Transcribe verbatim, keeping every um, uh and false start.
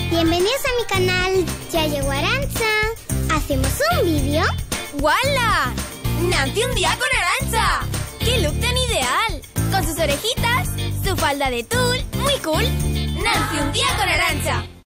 Bienvenidos a mi canal. Ya llegó Arantxa. ¿Hacemos un vídeo? ¡Wala! ¡Nancy un día con Arantxa! ¡Qué look tan ideal! Con sus orejitas, su falda de tul, muy cool. ¡Nancy un día con Arantxa!